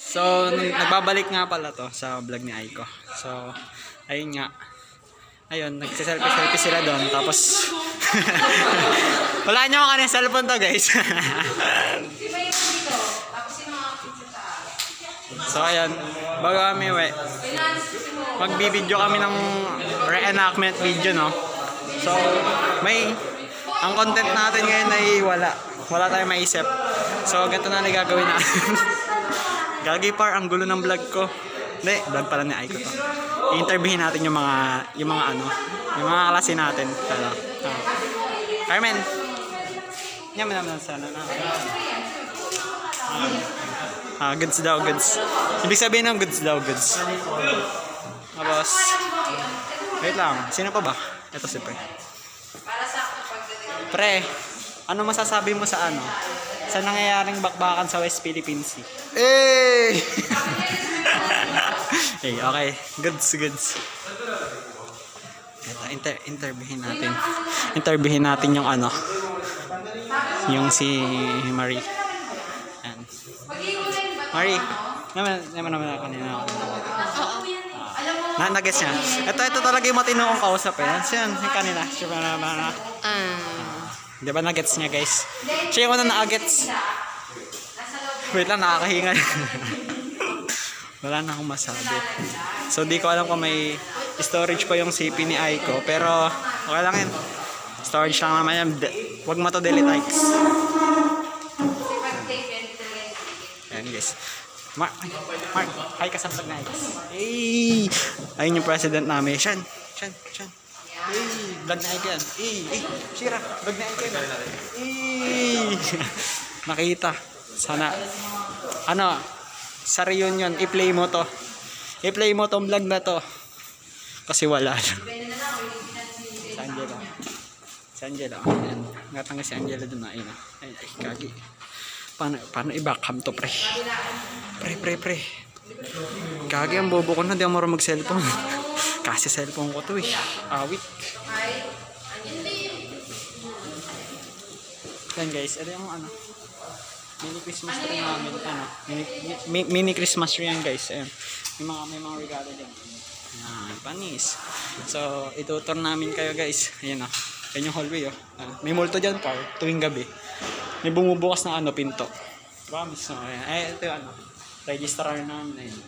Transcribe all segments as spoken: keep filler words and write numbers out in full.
So, nagbabalik nga pala to sa vlog ni Aiko. So, ayun nga. Ayun, nagsiselfie-selfie sila doon. Tapos, wala niyo ako kanina cellphone to, guys. So, ayun. Bago kami, we, magbibideo kami ng reenactment video, no? So, may, ang content natin ngayon ay wala. Wala tayong maisip. So, ganito na nagagawin natin. Gagi par, ang gulo ng vlog ko. Hindi, vlog pala ni Aiko to. I-interviewin natin yung mga, yung mga ano, yung mga klase natin. Tala. Ah. Carmen! Yaman naman sana na. Ah, goods daw, goods. Ibig sabihin ng goods daw, goods. Tapos, wait lang, sino pa ba? Ito si Pre. Pre, ano masasabi mo sa ano? Sa nangyayaring bakbakan sa West Philippine Sea? Eh! Hey, okay. Goods, goods. Ito, inter interviewin natin. Interviewin natin yung ano. Yung si Marie. Ayan. Marie, naman naman naman ako kanina ako. Na nag-guess niya. Ito ito talaga yung matino kong kausap eh. Yan, yung kanina. Siya ba naman na? Di ba nag-gets niya, guys? Siya yung una na-gets. Wait lang, nakakahinga. Wala na akong masabi. So, di ko alam kung may storage pa yung C P ni Aiko. Pero, okay lang yun. Storage lang naman yan. Huwag mo to delete, Ikes. Ayan, guys. Mark, Mark, hi ka sa vlog na, Ikes. Hey! Ayun yung president namin. Shan, Shan, Shan. Hey! Vlog na Aiko yan. Hey! Hey! Shira! Vlog na Aiko yan. Hey! Nakita. Sana. Ano? Sa reunion, i-play mo to. I-play mo tong vlog na to. Kasi wala. Si Angela. Si Angela. Ayan. Ngatanga si Angela dun na. Ayun. Ay, ay, kagi. Paano, paano i-backham to, pre? Pre, pre, pre. Kagi, ang bobo ko na. Di ako marunong mag-cellphone. Kasi cellphone ko to eh. Awit. Yan guys. Ito yung ano. Mini Christmas tree namin, ano, mini, mini, mini Christmas tree yan guys, ayan. May mga, may mga regalo din. Ayan, panis. So, itutur namin kayo guys. Ayan o, ayan yung hallway o. Ayan. May multo dyan par, tuwing gabi. May bumubukas na ano, pinto. Promise no, ayan. Ay, ito yung ano, registrar namin, ayan.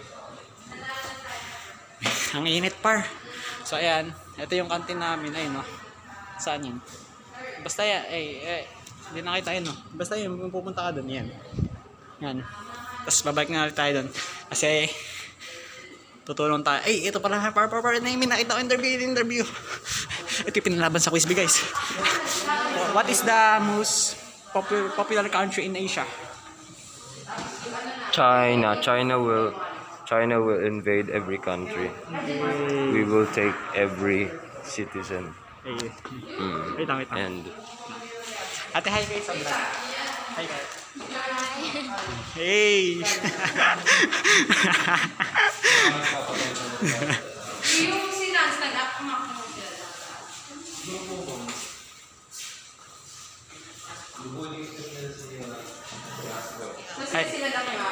Ang init par. So, ayan, ito yung kantin namin, ayun o. Saan yun? Basta yan, ay, ay. Hindi nakita yun, no? Basta yun, pupunta ka doon, yan. Yan. Tapos babalik na tayo doon. Kasi, tutulong tayo. Ay, ito pala, par, par, par, namin, nakita ko interview, interview. Ito yung pinalaban sa Quiz B, guys. What is the most popular, popular country in Asia? China. China will, China will invade every country. Hey. We will take every citizen. Hey. Mm. Wait lang, wait lang. And Ate, hi guys sa vlog. Hi guys. Hey! Yung si Lance nag-up mo ako. Hi. Sila lang yung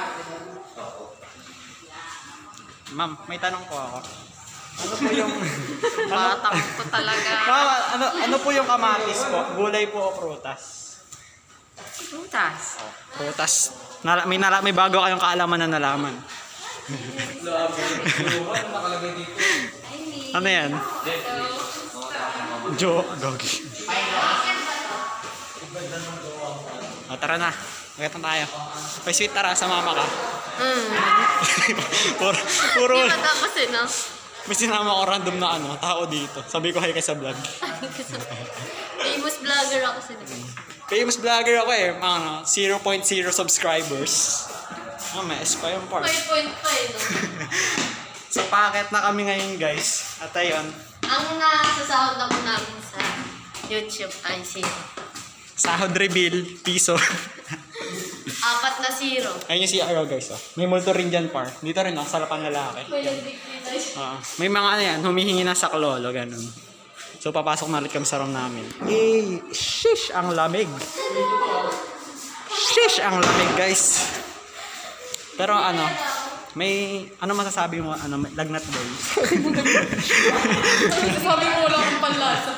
Ma'am, may tanong po ako. Ano po yung batang ko talaga. Ma'am, ano ano po yung kamatis po? Gulay po o prutas? Prutas. Oh, prutas. Nala, may nala, may bago kayong kaalaman na nalaman. Ano yan? Jo, gogi. O, tara na. Magkita tayo. May sweet, tara, sa mama ka. Hmm. puro, puro, Hindi ba kasi no? may sinama ko random na ano, tao dito. Sabi ko, hi ka sa vlog. Famous vlogger ako sa Famous vlogger ako eh. Ano, zero point zero subscribers. Ah, may S pa yung part. five point five no? Sa packet na kami ngayon guys. At ayun. Ang nasasahod na po namin sa YouTube ay zero. Sahod reveal, piso. Apat na zero. Ayun yung C R O guys. Oh. May multo rin dyan par. Dito rin oh, sarapan lalaki. Uh, may mga ano yan, humihingi na sa klolo, ganun. So papasok na ulit kami sa room namin. Eh, shish, ang lamig. Shish, ang lamig guys. Pero ano, may, ano masasabi mo, ano, may lagnat boy? Sabi mo wala akong panlasa.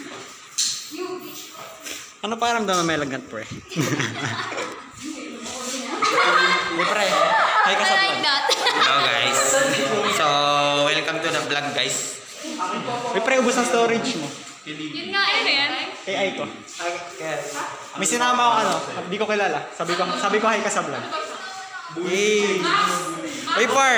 Ano pa ramdaman may lagnat, pre? Hey, pre, hi ka sa I vlog. like that. Hello guys. So, welcome to the vlog guys. Hey, pre, ubos ang storage mo. Yun nga, ano yan? A I ko. May sinama ako ano, hindi ko kilala. Sabi ko, sabi ko hi ka sa vlog. Hey! Hey, par!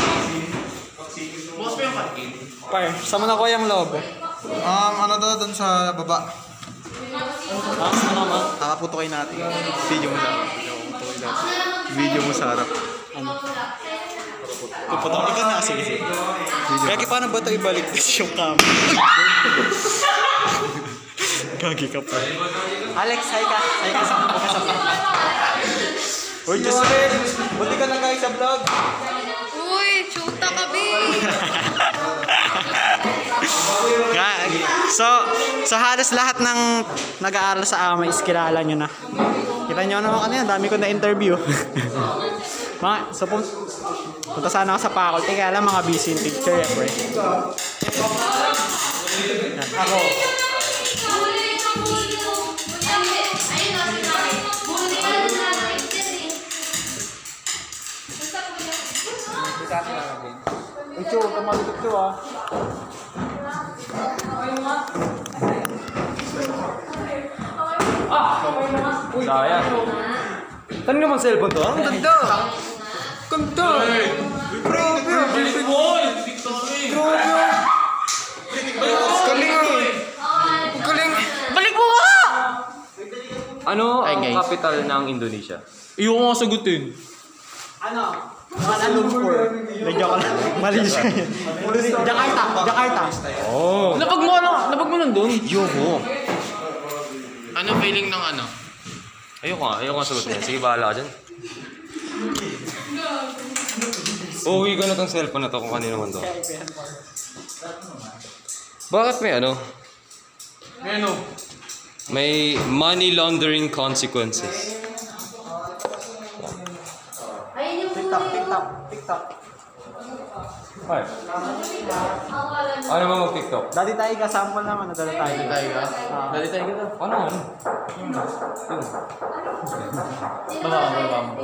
Par, saan mo na ko yung lobo? Um, ano daw doon sa baba? Ah, ano naman? Kakaputukin natin. Video mo lang. Kakaputukin natin. Video mo sa harap. Ano? Pupunta ko na. Sige, sige. Kaya paano ba ito ibalik yung camera? Gagi ka pa. Alex, hi ka. Hi ka sa hi ka sa vlog. Uy, Diyos ko. Buti ka na guys sa vlog. Uy, chuta ka, be. Gagi. So, so halos lahat ng nag-aaral sa A M A is kilala nyo na. Kita nyo naman kanina, dami ko na interview. Mga, so pun punta sana ako sa faculty, kaya lang mga busy in picture eh, pre. Yan. Ako. Uy, Chu, kamalikot Chu ah. Sayang. Saan naman cellphone to? Ang ganda! Ganda! Grabe! Balik mo! Grabe! Galing ah! Galing! Balik mo nga! Ano Hi, ang guys. capital ng Indonesia? Iyo ko nga sagutin. Ano? Kuala Lumpur. Nagyan ko lang. Malaysia yan. Jakarta. Jakarta. Oh. Napag mo ano? Napag mo nandun? Yoko. Ano feeling ng ano? Ayoko nga, ayoko nga sagutin. Sige, bahala ka dyan. Uuwi ko na tong cellphone na to kung kanino man to. Bakit may ano? Ano? May money laundering consequences. TikTok, TikTok, TikTok. Ay. Ano ba mag-TikTok? Dati tayo ka, sample naman. Dati tayo. Dati tayo ka? Dali tayo ka. Ano? Baba ka, baba mo.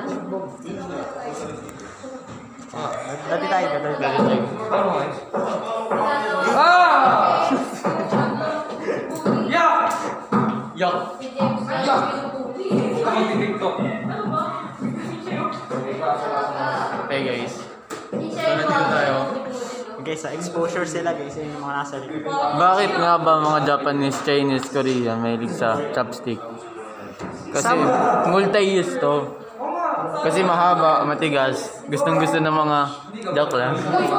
Dati tayo ka, dati tayo. Ano nga? Ah! Yak! Yak. Yak! Huwag ka mag-TikTok. Okay guys. So nandito tayo. Guys, sa exposure sila guys. Yung mga nasa likod. Bakit nga ba mga Japanese, Chinese, Korean mahilig sa chopstick? Kasi multi-use to. Kasi mahaba, matigas. Gustong gusto ng mga joke lang.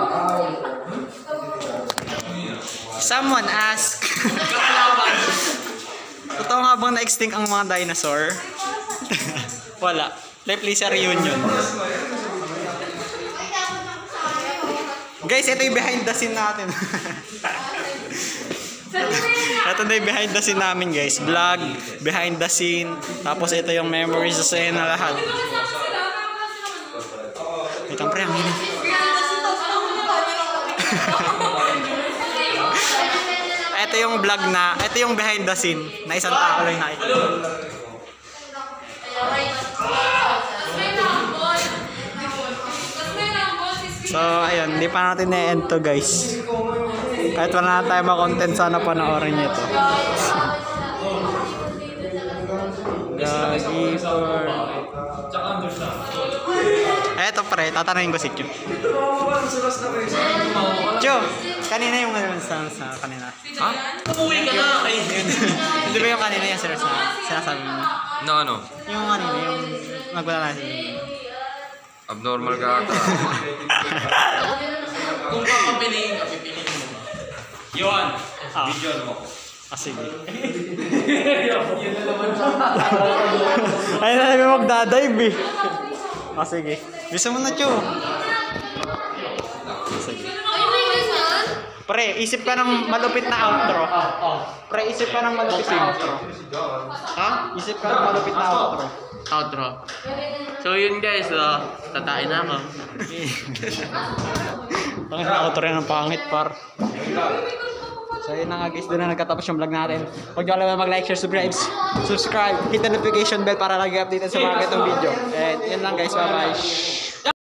Someone ask. Totoo nga bang na-extinct ang mga dinosaur? Wala. Let's play sa reunion. Guys, ito yung behind the scene natin. Ito na yung behind the scene namin guys. Vlog, behind the scene. Tapos ito yung memories sa na lahat. Ito pre, ang hina. Ito yung vlog na, ito yung behind the scene na isang tao lang nakikita. So, ayun, hindi pa natin na-end to guys. Kahit wala na tayo ma-content, sana panoorin nyo ito. Gagi for... Eto pre, tatanungin ko si Chu. Chu, kanina yung ano sa, sa kanina. Ha? Umuwi ka na. Ay. Hindi ba yung kanina yung serious na sinasabi mo? No, ano? Yung kanina, yung nagwala na siya. Abnormal ka ata. Kung papapiliin ka, pipiliin mo. Yon! Ah. Video mo ko. Ah, sige. Ay, na namin magdadive eh. Ah, sige. Bisa mo na, Chu. Sige. Ay, may ganyan? Pre, isip ka ng malupit na outro. Pre, isip ka ng malupit na outro. Ha? Isip ka ng malupit na outro. outro. So yun guys, uh, tatain na ako. Ang na-auto rin ang pangit, par. So yun na nga guys, doon na nagkatapos yung vlog natin. Huwag nyo alam mag-like, share, subscribe, subscribe, hit the notification bell para lagi updated sa mga ganitong video. And yun lang guys, bye bye.